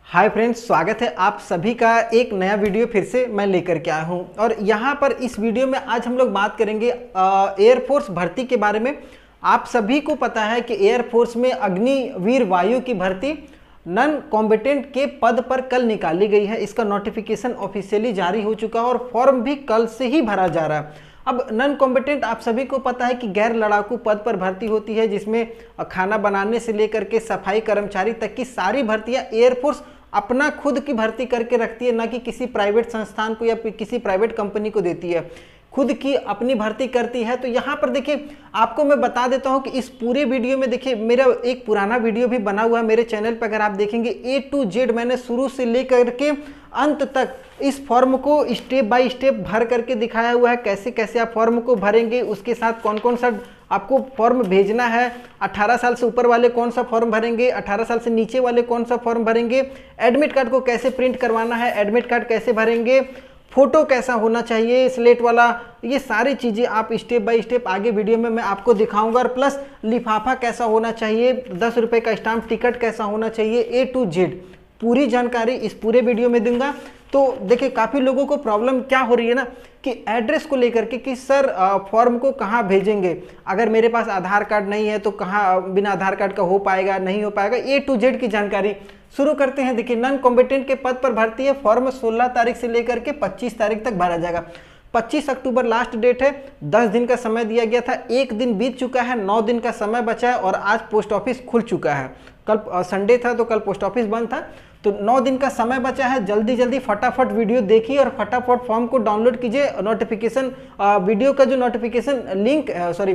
Hi friends, स्वागत है आप सभी का एक नया वीडियो फिर से मैं लेकर के आया हूं। और यहां पर इस वीडियो में आज हम लोग बात करेंगे एयरफोर्स भर्ती के बारे में। आप सभी को पता है कि एयरफोर्स में अग्निवीर वायु की भर्ती नॉन कॉम्बेटेंट के पद पर कल निकाली गई है। इसका नोटिफिकेशन ऑफिशियली जारी हो चुका है और फॉर्म भी कल से ही भरा जा रहा है। अब नॉन कॉम्बेटेंट आप सभी को पता है कि गैर लड़ाकू पद पर भर्ती होती है, जिसमें खाना बनाने से लेकर के सफाई कर्मचारी तक की सारी भर्तियां एयरफोर्स अपना खुद की भर्ती करके रखती है, ना कि किसी प्राइवेट संस्थान को या किसी प्राइवेट कंपनी को देती है। खुद की अपनी भर्ती करती है। तो यहाँ पर देखिए, आपको मैं बता देता हूँ कि इस पूरे वीडियो में देखिए, मेरा एक पुराना वीडियो भी बना हुआ है मेरे चैनल पर। अगर आप देखेंगे A to Z मैंने शुरू से लेकर के अंत तक इस फॉर्म को स्टेप बाय स्टेप भर करके दिखाया हुआ है। कैसे कैसे आप फॉर्म को भरेंगे, उसके साथ कौन कौन सा आपको फॉर्म भेजना है, 18 साल से ऊपर वाले कौन सा फॉर्म भरेंगे, 18 साल से नीचे वाले कौन सा फॉर्म भरेंगे, एडमिट कार्ड को कैसे प्रिंट करवाना है, एडमिट कार्ड कैसे भरेंगे, फोटो कैसा होना चाहिए स्लेट वाला, ये सारी चीज़ें आप स्टेप बाय स्टेप आगे वीडियो में मैं आपको दिखाऊंगा। और प्लस लिफाफा कैसा होना चाहिए, 10 रुपये का स्टाम्प टिकट कैसा होना चाहिए, A to Z पूरी जानकारी इस पूरे वीडियो में दूंगा। तो देखिए, काफ़ी लोगों को प्रॉब्लम क्या हो रही है ना कि एड्रेस को लेकर के कि सर फॉर्म को कहाँ भेजेंगे, अगर मेरे पास आधार कार्ड नहीं है तो कहाँ बिना आधार कार्ड का हो पाएगा, नहीं हो पाएगा। A to Z की जानकारी शुरू करते हैं। देखिए, नॉन कॉम्बेटेंट के पद पर भर्ती है। फॉर्म 16 तारीख से लेकर के 25 तारीख तक भरा जाएगा। 25 अक्टूबर लास्ट डेट है। 10 दिन का समय दिया गया था, एक दिन बीत चुका है, 9 दिन का समय बचा है और आज पोस्ट ऑफिस खुल चुका है। कल संडे था तो कल पोस्ट ऑफिस बंद था, तो 9 दिन का समय बचा है। जल्दी जल्दी फटाफट वीडियो देखिए और फटाफट फॉर्म को डाउनलोड कीजिए। नोटिफिकेशन वीडियो का जो नोटिफिकेशन लिंक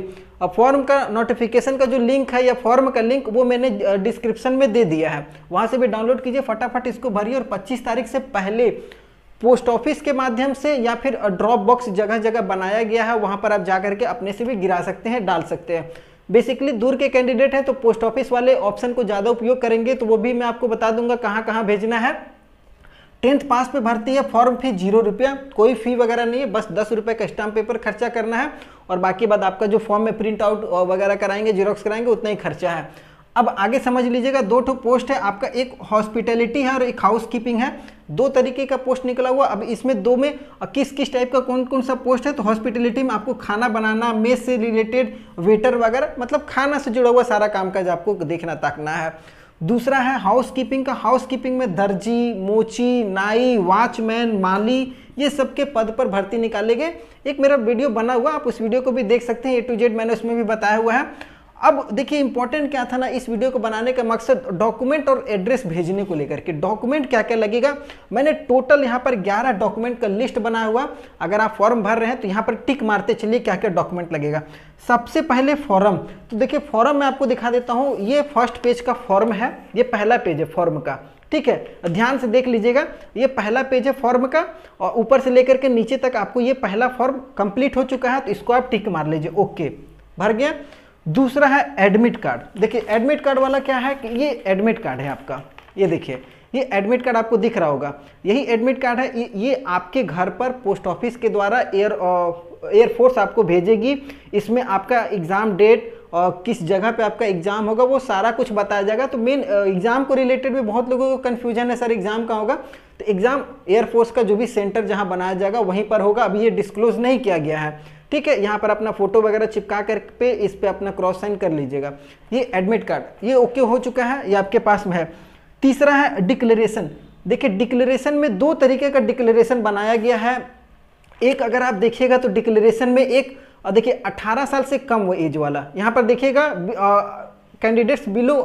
फॉर्म का नोटिफिकेशन का जो लिंक है या फॉर्म का लिंक, वो मैंने डिस्क्रिप्शन में दे दिया है, वहाँ से भी डाउनलोड कीजिए। फटाफट इसको भरिए और 25 तारीख से पहले पोस्ट ऑफिस के माध्यम से या फिर ड्रॉप बॉक्स जगह जगह बनाया गया है, वहाँ पर आप जा करके अपने से भी गिरा सकते हैं, डाल सकते हैं। बेसिकली दूर के कैंडिडेट हैं तो पोस्ट ऑफिस वाले ऑप्शन को ज़्यादा उपयोग करेंगे, तो वो भी मैं आपको बता दूंगा कहाँ कहाँ भेजना है। 10th पास पे भर्ती है। फॉर्म फी 0 रुपया, कोई फी वगैरह नहीं है, बस 10 रुपये का स्टाम्प पेपर खर्चा करना है और बाकी बाद आपका जो फॉर्म में प्रिंट आउट वगैरह कराएंगे, जीरोक्स कराएंगे, उतना ही खर्चा है। अब आगे समझ लीजिएगा, 2 ठो पोस्ट है आपका, एक हॉस्पिटैलिटी है और एक हाउस कीपिंग है। 2 तरीके का पोस्ट निकला हुआ। अब इसमें 2 में किस किस टाइप का कौन कौन सा पोस्ट है, तो हॉस्पिटैलिटी में आपको खाना बनाना, मेस से रिलेटेड, वेटर वगैरह, मतलब खाना से जुड़ा हुआ सारा काम काज आपको देखना ताकना है। दूसरा है हाउस कीपिंग का। हाउस कीपिंग में दर्जी, मोची, नाई, वॉचमैन, माली, ये सबके पद पर भर्ती निकाले गए। एक मेरा वीडियो बना हुआ, आप उस वीडियो को भी देख सकते हैं। A to Z मैंने उसमें भी बताया हुआ है। अब देखिए, इंपॉर्टेंट क्या था ना, इस वीडियो को बनाने का मकसद डॉक्यूमेंट और एड्रेस भेजने को लेकर के। डॉक्यूमेंट क्या क्या लगेगा, मैंने टोटल यहाँ पर 11 डॉक्यूमेंट का लिस्ट बनाया हुआ। अगर आप फॉर्म भर रहे हैं तो यहाँ पर टिक मारते चलिए क्या क्या डॉक्यूमेंट लगेगा। सबसे पहले फॉर्म, तो देखिए फॉर्म मैं आपको दिखा देता हूँ। ये फर्स्ट पेज का फॉर्म है, ये पहला पेज है फॉर्म का, ठीक है, ध्यान से देख लीजिएगा। ये पहला पेज है फॉर्म का और ऊपर से लेकर के नीचे तक आपको ये पहला फॉर्म कंप्लीट हो चुका है, तो इसको आप टिक मार लीजिए, ओके, भर गया। दूसरा है एडमिट कार्ड। देखिए एडमिट कार्ड वाला क्या है कि ये एडमिट कार्ड है आपका, ये देखिए, ये एडमिट कार्ड आपको दिख रहा होगा, यही एडमिट कार्ड है। ये आपके घर पर पोस्ट ऑफिस के द्वारा एयरफोर्स आपको भेजेगी। इसमें आपका एग्ज़ाम डेट और किस जगह पे आपका एग्ज़ाम होगा वो सारा कुछ बताया जाएगा। तो मेन एग्ज़ाम को रिलेटेड भी बहुत लोगों को कन्फ्यूजन है, सर एग्ज़ाम का होगा, तो एग्ज़ाम एयरफोर्स का जो भी सेंटर जहाँ बनाया जाएगा वहीं पर होगा। अभी ये डिस्क्लोज नहीं किया गया है, ठीक है। यहाँ पर अपना फोटो वगैरह चिपका कर पे इस पे अपना क्रॉस साइन कर लीजिएगा। ये एडमिट कार्ड, ये ओके हो चुका है, ये आपके पास में है। तीसरा है डिक्लेरेशन। देखिए डिक्लेरेशन में 2 तरीके का डिक्लेरेशन बनाया गया है। एक अगर आप देखिएगा तो डिक्लेरेशन में एक देखिए 18 साल से कम वो एज वाला, यहाँ पर देखिएगा कैंडिडेट्स बिलो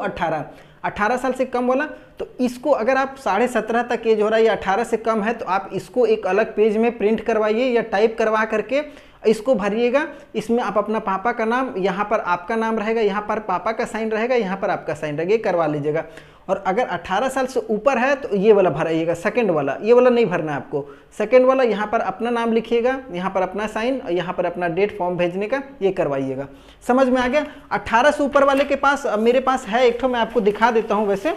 18 साल से कम वाला, तो इसको अगर आप 17.5 तक एज हो रहा है या 18 से कम है तो आप इसको एक अलग पेज में प्रिंट करवाइए या टाइप करवा करके इसको भरिएगा। इसमें आप अपना पापा का नाम, यहाँ पर आपका नाम रहेगा, यहाँ पर पापा का साइन रहेगा, यहाँ पर आपका साइन रहेगा, करवा लीजिएगा। और अगर 18 साल से ऊपर है तो ये वाला भराइएगा, सेकंड वाला, ये वाला नहीं भरना है आपको। सेकंड वाला यहाँ पर अपना नाम लिखिएगा, यहाँ पर अपना साइन और यहाँ पर अपना डेट फॉर्म भेजने का, ये करवाइएगा। समझ में आ गया। 18 से ऊपर वाले के पास मेरे पास है एक ठो, मैं आपको दिखा देता हूँ। वैसे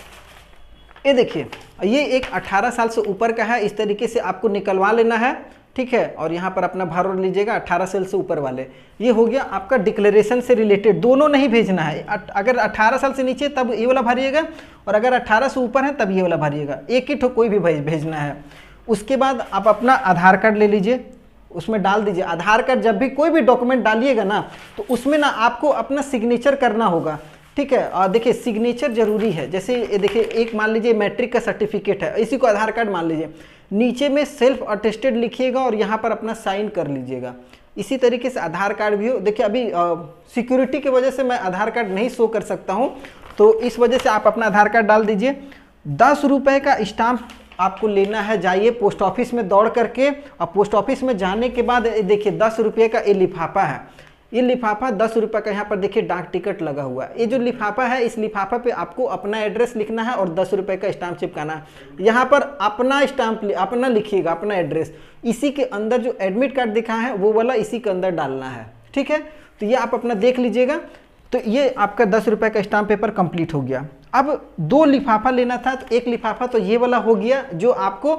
ये देखिए, ये एक 18 साल से ऊपर का है, इस तरीके से आपको निकलवा लेना है। ठीक है। और यहाँ पर अपना भर लीजिएगा 18 साल से ऊपर वाले। ये हो गया आपका डिक्लेरेशन से रिलेटेड, दोनों नहीं भेजना है। अगर 18 साल से नीचे तब ये वाला भरिएगा, और अगर 18 से ऊपर है तब ये वाला भरिएगा, एक ही कोई भी भेजना है। उसके बाद आप अपना आधार कार्ड ले लीजिए, उसमें डाल दीजिए। आधार कार्ड जब भी कोई भी डॉक्यूमेंट डालिएगा ना, तो उसमें ना आपको अपना सिग्नेचर करना होगा, ठीक है। और देखिए सिग्नेचर जरूरी है। जैसे ये देखिए, एक मान लीजिए मैट्रिक का सर्टिफिकेट है, इसी को आधार कार्ड मान लीजिए, नीचे में सेल्फ अटेस्टेड लिखिएगा और यहाँ पर अपना साइन कर लीजिएगा। इसी तरीके से आधार कार्ड भी हो। देखिए अभी सिक्योरिटी की वजह से मैं आधार कार्ड नहीं शो कर सकता हूँ, तो इस वजह से आप अपना आधार कार्ड डाल दीजिए। 10 रुपये का स्टाम्प आपको लेना है, जाइए पोस्ट ऑफिस में दौड़ करके। और पोस्ट ऑफिस में जाने के बाद देखिए 10 रुपये का ये लिफाफा है, ये लिफाफा 10 रुपये का, यहाँ पर देखिए डाक टिकट लगा हुआ है। ये जो लिफाफा है, इस लिफाफा पे आपको अपना एड्रेस लिखना है और 10 रुपये का स्टाम्प चिपकाना है। यहाँ पर अपना स्टाम्प अपना लिखिएगा, अपना एड्रेस। इसी के अंदर जो एडमिट कार्ड दिखा है वो वाला इसी के अंदर डालना है, ठीक है। तो ये आप अपना देख लीजिएगा। तो ये आपका 10 रुपये का स्टाम्प पेपर कंप्लीट हो गया। अब 2 लिफाफा लेना था, तो एक लिफाफा तो ये वाला हो गया जो आपको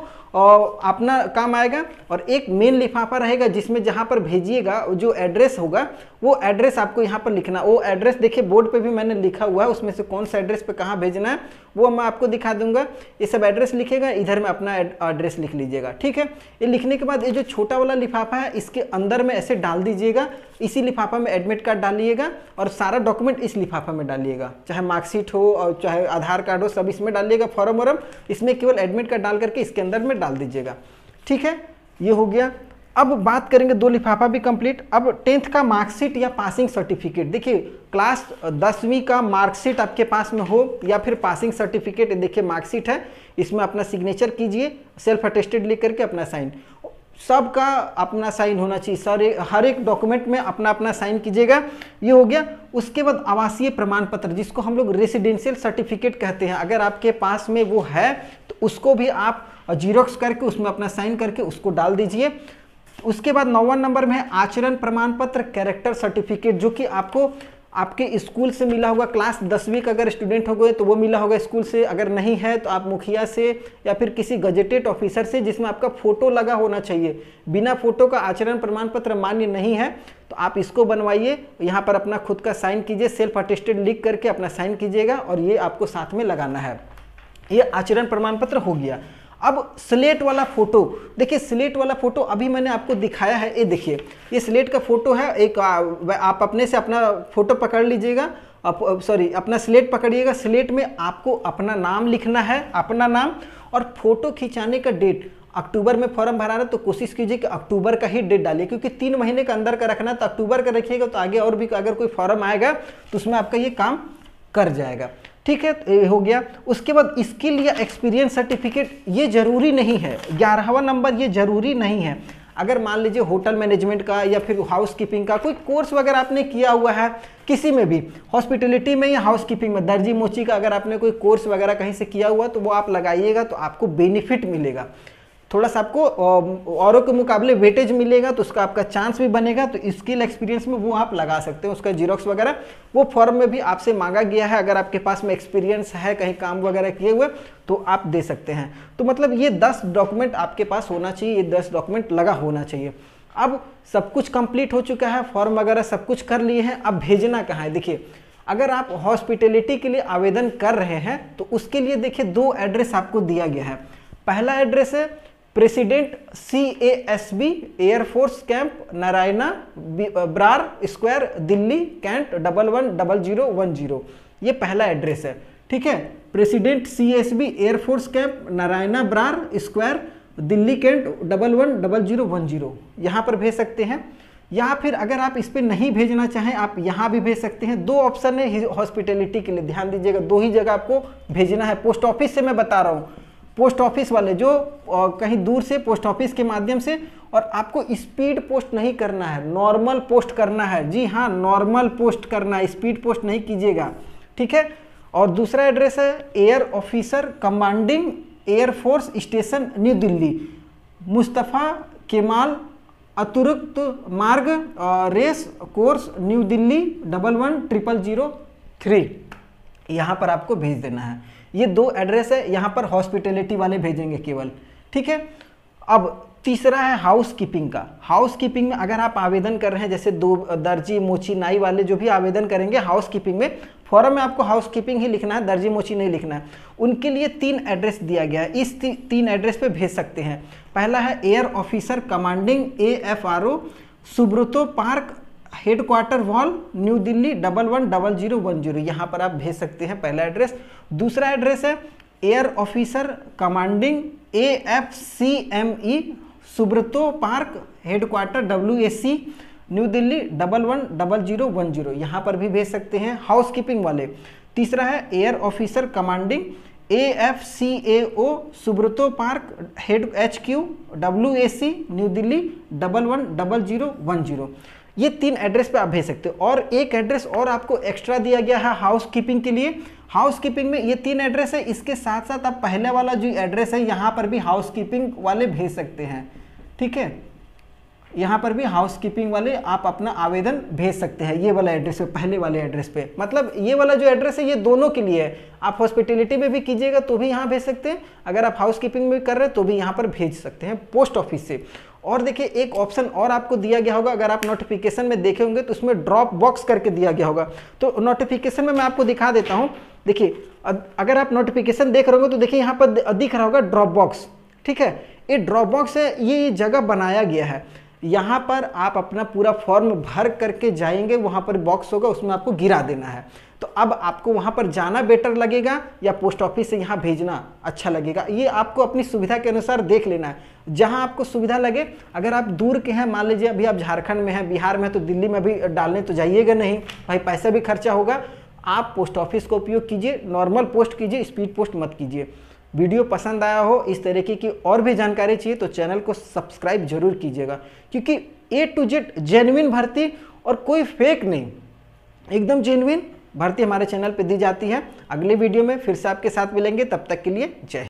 अपना काम आएगा, और एक मेन लिफाफा रहेगा जिसमें जहाँ पर भेजिएगा जो एड्रेस होगा वो एड्रेस आपको यहाँ पर लिखना। वो एड्रेस देखिए बोर्ड पे भी मैंने लिखा हुआ है, उसमें से कौन सा एड्रेस पे कहाँ भेजना है वो मैं आपको दिखा दूंगा। ये सब एड्रेस लिखेगा, इधर में अपना एड्रेस लिख लीजिएगा, ठीक है। ये लिखने के बाद ये जो छोटा वाला लिफाफा है इसके अंदर में ऐसे डाल दीजिएगा। इसी लिफाफा में एडमिट कार्ड डालिएगा और सारा डॉक्यूमेंट इस लिफाफा में डालिएगा, चाहे मार्कशीट हो और चाहे आधार कार्ड हो, सब इसमें डालिएगा। फॉर्म वॉर्म इसमें केवल एडमिट कार्ड डाल करके इसके अंदर में डाल दीजिएगा, ठीक है। ये हो गया। अब बात करेंगे 2 लिफाफा भी कंप्लीट। अब 10th का मार्कशीट या पासिंग सर्टिफिकेट, देखिए क्लास 10वीं का मार्कशीट आपके पास में हो या फिर पासिंग सर्टिफिकेट, देखिए मार्कशीट है, इसमें अपना सिग्नेचर कीजिए, सेल्फ अटेस्टेड लिख करके अपना साइन, सबका अपना साइन होना चाहिए। हर एक डॉक्यूमेंट में अपना अपना साइन कीजिएगा। ये हो गया। उसके बाद आवासीय प्रमाण पत्र, जिसको हम लोग रेसिडेंशियल सर्टिफिकेट कहते हैं, अगर आपके पास में वो है तो उसको भी आप जीरोक्स करके उसमें अपना साइन करके उसको डाल दीजिए। उसके बाद 9वां नंबर में है आचरण प्रमाण पत्र, कैरेक्टर सर्टिफिकेट, जो कि आपको आपके स्कूल से मिला होगा। क्लास 10वीं का अगर स्टूडेंट हो गए तो वो मिला होगा स्कूल से, अगर नहीं है तो आप मुखिया से या फिर किसी गजेटेड ऑफिसर से जिसमें आपका फोटो लगा होना चाहिए। बिना फोटो का आचरण प्रमाण पत्र मान्य नहीं है, तो आप इसको बनवाइए, यहाँ पर अपना खुद का साइन कीजिए, सेल्फ अटेस्टेड लिख करके अपना साइन कीजिएगा और ये आपको साथ में लगाना है। ये आचरण प्रमाण पत्र हो गया। अब स्लेट वाला फोटो, देखिए स्लेट वाला फोटो अभी मैंने आपको दिखाया है, ये देखिए ये स्लेट का फोटो है। एक आप अपने से अपना फोटो पकड़ लीजिएगा, अपना स्लेट पकड़िएगा। स्लेट में आपको अपना नाम लिखना है, अपना नाम, और फोटो खिंचाने का डेट। अक्टूबर में फॉर्म भरा रहा है तो कोशिश कीजिए कि अक्टूबर का ही डेट डालिए, क्योंकि 3 महीने का अंदर का रखना है, तो अक्टूबर का रखिएगा तो आगे और भी अगर कोई फॉर्म आएगा तो उसमें आपका ये काम कर जाएगा, ठीक है। ये हो गया। उसके बाद स्किल या एक्सपीरियंस सर्टिफिकेट, ये जरूरी नहीं है। 11वां नंबर, ये जरूरी नहीं है। अगर मान लीजिए होटल मैनेजमेंट का या फिर हाउस कीपिंग का कोई कोर्स वगैरह आपने किया हुआ है, किसी में भी, हॉस्पिटलिटी में या हाउस कीपिंग में, दर्जी मोची का अगर आपने कोई कोर्स वगैरह कहीं से किया हुआ तो वो आप लगाइएगा, तो आपको बेनिफिट मिलेगा, थोड़ा सा आपको औरों के मुकाबले वेटेज मिलेगा, तो उसका आपका चांस भी बनेगा। तो स्किल एक्सपीरियंस में वो आप लगा सकते हैं, उसका जीरोक्स वगैरह वो फॉर्म में भी आपसे मांगा गया है। अगर आपके पास में एक्सपीरियंस है कहीं काम वगैरह किए हुए तो आप दे सकते हैं। तो मतलब ये 10 डॉक्यूमेंट आपके पास होना चाहिए, ये 10 डॉक्यूमेंट लगा होना चाहिए। अब सब कुछ कंप्लीट हो चुका है, फॉर्म वगैरह सब कुछ कर लिए हैं, अब भेजना कहाँ है। देखिए अगर आप हॉस्पिटलिटी के लिए आवेदन कर रहे हैं तो उसके लिए देखिए 2 एड्रेस आपको दिया गया है। पहला एड्रेस है president CASB air force camp, Narayana Brar square, Delhi, cantt 110010। ये पहला एड्रेस है, ठीक है। President CASB air force camp, Narayana Brar square, Delhi, cantt 110010, यहाँ पर भेज सकते हैं। या फिर अगर आप इस पर नहीं भेजना चाहें आप यहाँ भी भेज सकते हैं। 2 ऑप्शन है हॉस्पिटलिटी के लिए, ध्यान दीजिएगा, 2 ही जगह आपको भेजना है। पोस्ट ऑफिस से मैं बता रहा हूँ, पोस्ट ऑफिस वाले जो कहीं दूर से पोस्ट ऑफिस के माध्यम से, और आपको स्पीड पोस्ट नहीं करना है, नॉर्मल पोस्ट करना है। जी हाँ, नॉर्मल पोस्ट करना है, स्पीड पोस्ट नहीं कीजिएगा, ठीक है। और दूसरा एड्रेस है air officer commanding air force station, new Delhi, Mustafa Kemal Ataturk Marg, race course, new Delhi 110003। यहाँ पर आपको भेज देना है। ये 2 एड्रेस है, यहाँ पर हॉस्पिटलिटी वाले भेजेंगे केवल, ठीक है। अब तीसरा है हाउस कीपिंग का। हाउस कीपिंग में अगर आप आवेदन कर रहे हैं, जैसे दो दर्जी मोची नाई वाले जो भी आवेदन करेंगे हाउस कीपिंग में, फॉर्म में आपको हाउस कीपिंग ही लिखना है, दर्जी मोची नहीं लिखना है। उनके लिए 3 एड्रेस दिया गया है, इस 3 एड्रेस पे भेज सकते हैं। पहला है air officer commanding AFRO, Subroto park, headquarter wall, new Delhi 110010, यहाँ पर आप भेज सकते हैं, पहला एड्रेस। दूसरा एड्रेस है air officer commanding AFCME, Subroto park, headquarter WAC, new Delhi 110010, यहाँ पर भी भेज सकते हैं हाउस कीपिंग वाले। तीसरा है air officer commanding AFCAO, Subroto park, head HQ WAC, new Delhi 110010, ये 3 एड्रेस पे आप भेज सकते हो। और एक एड्रेस और आपको एक्स्ट्रा दिया गया है हाउस कीपिंग के लिए। हाउस कीपिंग में ये 3 एड्रेस है, इसके साथ साथ आप पहले वाला जो एड्रेस है यहाँ पर भी हाउस कीपिंग वाले भेज सकते हैं, ठीक है। यहाँ पर भी हाउस कीपिंग वाले आप अपना आवेदन भेज सकते हैं, ये वाला एड्रेस पे, पहले वाले एड्रेस पे। मतलब ये वाला जो एड्रेस है ये दोनों के लिए है। आप हॉस्पिटैलिटी में भी कीजिएगा तो भी यहाँ भेज सकते हैं, अगर आप हाउस कीपिंग में कर रहे हैं तो भी यहाँ पर भेज सकते हैं पोस्ट ऑफिस से। और देखिए एक ऑप्शन और आपको दिया गया होगा, अगर आप नोटिफिकेशन में देखे होंगे तो उसमें ड्रॉप बॉक्स करके दिया गया होगा। तो नोटिफिकेशन में मैं आपको दिखा देता हूँ। देखिए अगर आप नोटिफिकेशन देख रहे होंगे तो देखिए यहाँ पर दिख रहा होगा ड्रॉप बॉक्स, ठीक है। ये ड्रॉप बॉक्स है, ये जगह बनाया गया है, यहाँ पर आप अपना पूरा फॉर्म भर करके जाएंगे, वहाँ पर बॉक्स होगा उसमें आपको गिरा देना है। तो अब आपको वहाँ पर जाना बेटर लगेगा या पोस्ट ऑफिस से यहाँ भेजना अच्छा लगेगा, ये आपको अपनी सुविधा के अनुसार देख लेना है, जहाँ आपको सुविधा लगे। अगर आप दूर के हैं, मान लीजिए अभी आप झारखंड में हैं, बिहार में, तो दिल्ली में भी डालने तो जाइएगा नहीं भाई, पैसा भी खर्चा होगा। आप पोस्ट ऑफिस का उपयोग कीजिए, नॉर्मल पोस्ट कीजिए, स्पीड पोस्ट मत कीजिए। वीडियो पसंद आया हो, इस तरीके की और भी जानकारी चाहिए तो चैनल को सब्सक्राइब जरूर कीजिएगा, क्योंकि A to Z जेन्युइन भर्ती और कोई फेक नहीं, एकदम जेन्युइन भर्ती हमारे चैनल पे दी जाती है। अगले वीडियो में फिर से आपके साथ मिलेंगे, तब तक के लिए जय हिंद।